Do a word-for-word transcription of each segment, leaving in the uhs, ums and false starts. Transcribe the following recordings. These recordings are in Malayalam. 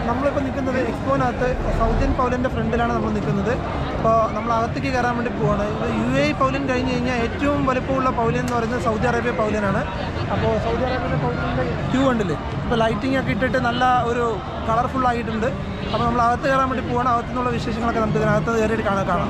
നമ്മളിപ്പോൾ നിൽക്കുന്നത് എക്സ്പോനകത്ത് സൗത്ത് ഇന്ത്യൻ പവലിയൻ്റെ ഫ്രണ്ടിലാണ് നമ്മൾ നിൽക്കുന്നത്. അപ്പോൾ നമ്മൾ അകത്തേക്ക് കയറാൻ വേണ്ടി പോവാണ്. ഇത് യു എ പവലിയൻ കഴിഞ്ഞ് കഴിഞ്ഞാൽ ഏറ്റവും വലുപ്പമുള്ള പവലിയൻ എന്ന് പറയുന്നത് സൗദി അറേബ്യ പവലിയനാണ്. അപ്പോൾ സൗദി അറേബ്യയിലെ പവലിയൻ്റെ ക്യൂ ഉണ്ടല്ലേ, ഇപ്പോൾ ലൈറ്റിംഗ് ഒക്കെ ഇട്ടിട്ട് നല്ല ഒരു കളർഫുൾ ആയിട്ടുണ്ട്. അപ്പോൾ നമ്മൾ അകത്ത് കയറാൻ വേണ്ടി പോവാണ്. അകത്തു നിന്നുള്ള വിശേഷങ്ങളൊക്കെ നമുക്ക് ഇതിനകത്ത് കയറിയിട്ട് കാണാൻ കാണാം.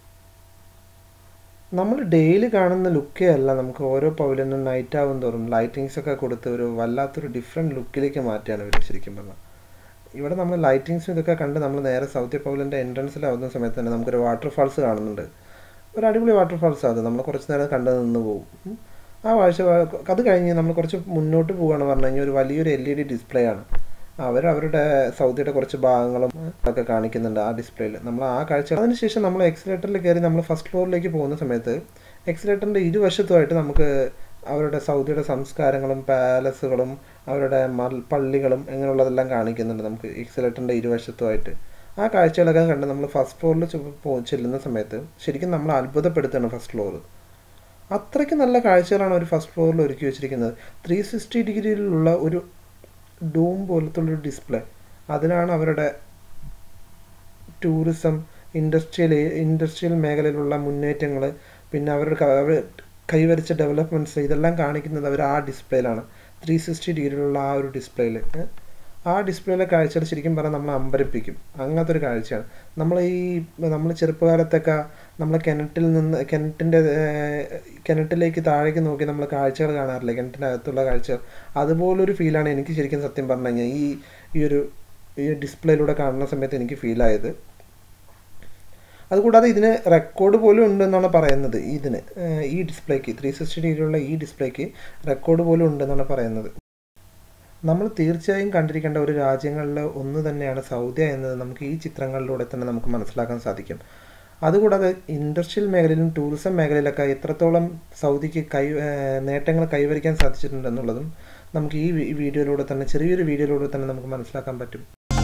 നമ്മൾ ഡെയിലി കാണുന്ന ലുക്കേ അല്ല, നമുക്ക് ഓരോ പവലിയനും നൈറ്റ് ആവും തോറും ലൈറ്റിങ്സ് ഒക്കെ കൊടുത്ത് ഒരു വല്ലാത്തൊരു ഡിഫറെൻറ്റ് ലുക്കിലേക്ക് മാറ്റിയാണ് ഇവർ ശരിക്കും പറഞ്ഞാൽ. ഇവിടെ നമ്മൾ ലൈറ്റിങ്സും ഇതൊക്കെ കണ്ട് നമ്മൾ നേരെ സൗത്ത് പവലിയൻ്റെ എൻട്രൻസിലാവുന്ന സമയത്ത് തന്നെ നമുക്കൊരു വാട്ടർഫാൾസ് കാണുന്നുണ്ട്. ഒരു അടിപൊളി വാട്ടർഫാൾസ് അത് നമ്മൾ കുറച്ച് നേരം കണ്ടു നിന്ന് പോകും. ആ കാഴ്ച അത് കഴിഞ്ഞ് നമ്മൾ കുറച്ച് മുന്നോട്ട് പോകുകയാണെന്ന് പറഞ്ഞു കഴിഞ്ഞാൽ ഒരു വലിയൊരു എൽ ഇ ഡി ഡിസ്പ്ലേ ആണ്. അവർ അവരുടെ സൗദിയുടെ കുറച്ച് ഭാഗങ്ങളും ഒക്കെ കാണിക്കുന്നുണ്ട് ആ ഡിസ്പ്ലേയിൽ. നമ്മൾ ആ കാഴ്ച അതിനുശേഷം നമ്മൾ എക്സിലേറ്ററിൽ കയറി നമ്മൾ ഫസ്റ്റ് ഫ്ലോറിലേക്ക് പോകുന്ന സമയത്ത് എക്സിലേറ്ററിൻ്റെ ഇരുവശത്തുമായിട്ട് നമുക്ക് അവരുടെ സൗദിയുടെ സംസ്കാരങ്ങളും പാലസുകളും അവരുടെ പള്ളികളും അങ്ങനെയുള്ളതെല്ലാം കാണിക്കുന്നുണ്ട് നമുക്ക് എക്സിലേറ്ററിൻ്റെ ഇരുവശത്തുമായിട്ട്. ആ കാഴ്ചകളൊക്കെ കണ്ട് നമ്മൾ ഫസ്റ്റ് ഫ്ലോറിൽ ചെല്ലുന്ന സമയത്ത് ശരിക്കും നമ്മൾ അത്ഭുതപ്പെടുത്തുകയാണ്. ഫസ്റ്റ് ഫ്ലോർ അത്രയ്ക്ക് നല്ല കാഴ്ചകളാണ് ഒരു ഫസ്റ്റ് ഫ്ലോറിൽ ഒരുക്കി വെച്ചിരിക്കുന്നത്. ത്രീ സിക്സ്റ്റി ഡിഗ്രിയിലുള്ള ഒരു ഡൂം പോലത്തുള്ളൊരു ഡിസ്പ്ലേ. അതിലാണ് അവരുടെ ടൂറിസം, ഇൻഡസ്ട്രിയൽ ഇൻഡസ്ട്രിയൽ മേഖലയിലുള്ള മുന്നേറ്റങ്ങൾ, പിന്നെ അവരുടെ അവർ കൈവരിച്ച ഡെവലപ്മെൻറ്റ്സ് ഇതെല്ലാം കാണിക്കുന്നത് അവർ ആ ഡിസ്പ്ലേയിലാണ്. ത്രീ സിക്സ്റ്റി ഡിഗ്രിയിലുള്ള ആ ഒരു ഡിസ്പ്ലേയിൽ ആ ഡിസ്പ്ലേയിലെ കാഴ്ചകൾ ശരിക്കും പറഞ്ഞാൽ നമ്മളെ അമ്പരപ്പിക്കും. അങ്ങനത്തെ ഒരു കാഴ്ചയാണ്. നമ്മൾ ഈ നമ്മൾ ചെറുപ്പകാലത്തൊക്കെ നമ്മൾ കിണറ്റിൽ നിന്ന് കിണറ്റിൻ്റെ കിണറ്റിലേക്ക് താഴേക്ക് നോക്കി നമ്മൾ കാഴ്ചകൾ കാണാറില്ല, കിണറ്റിൻ്റെ അകത്തുള്ള കാഴ്ചകൾ. അതുപോലൊരു ഫീലാണ് എനിക്ക് ശരിക്കും സത്യം പറഞ്ഞു കഴിഞ്ഞാൽ ഈ ഈ ഒരു ഈ ഡിസ്പ്ലേയിലൂടെ കാണുന്ന സമയത്ത് എനിക്ക് ഫീലായത്. അതുകൂടാതെ ഇതിന് റെക്കോർഡ് പോലും ഉണ്ടെന്നാണ് പറയുന്നത്. ഇതിന് ഈ ഡിസ്പ്ലേക്ക് ത്രീ സിക്സ്റ്റി ഡിഗ്രിയുള്ള ഈ ഡിസ്പ്ലേക്ക് റെക്കോർഡ് പോലും ഉണ്ടെന്നാണ് പറയുന്നത്. നമ്മൾ തീർച്ചയായും കണ്ടിരിക്കേണ്ട ഒരു രാജ്യങ്ങളിൽ ഒന്ന് തന്നെയാണ് സൗദി എന്നത് നമുക്ക് ഈ ചിത്രങ്ങളിലൂടെ തന്നെ നമുക്ക് മനസ്സിലാക്കാൻ സാധിക്കും. അതുകൂടാതെ ഇൻഡസ്ട്രിയൽ മേഖലയിലും ടൂറിസം മേഖലയിലൊക്കെ എത്രത്തോളം സൗദിക്ക് കൈ നേട്ടങ്ങൾ കൈവരിക്കാൻ സാധിച്ചിട്ടുണ്ടെന്നുള്ളതും നമുക്ക് ഈ വീഡിയോയിലൂടെ തന്നെ ചെറിയൊരു വീഡിയോയിലൂടെ തന്നെ നമുക്ക് മനസ്സിലാക്കാൻ പറ്റും.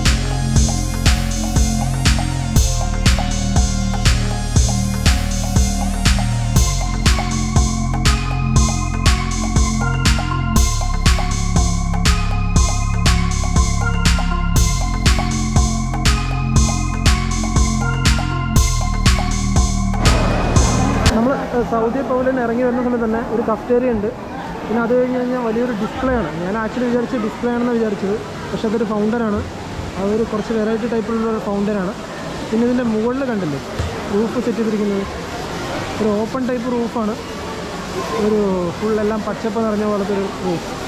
സൗദി പവലിയൻ ഇറങ്ങി വരുന്ന സമയത്ത് തന്നെ ഒരു കഫ്റ്റേരിയ ഉണ്ട്. പിന്നെ അത് കഴിഞ്ഞ് കഴിഞ്ഞാൽ വലിയൊരു ഡിസ്പ്ലേ ആണ്. ഞാൻ ആക്ച്വലി വിചാരിച്ച് ഡിസ്പ്ലേ ആണെന്ന് വിചാരിച്ചത്, പക്ഷേ അതൊരു ഫൗണ്ടനാണ്. അതൊരു കുറച്ച് വെറൈറ്റി ടൈപ്പിലുള്ള ഒരു ഫൗണ്ടനാണ്. പിന്നെ ഇതിൻ്റെ മുകളിൽ കണ്ടില്ലേ റൂഫ് സെറ്റ് ചെയ്തിരിക്കുന്നത്, ഒരു ഓപ്പൺ ടൈപ്പ് റൂഫാണ്. ഒരു ഫുള്ളെല്ലാം പച്ചപ്പ് നിറഞ്ഞ പോലത്തെ ഒരു റൂഫ്.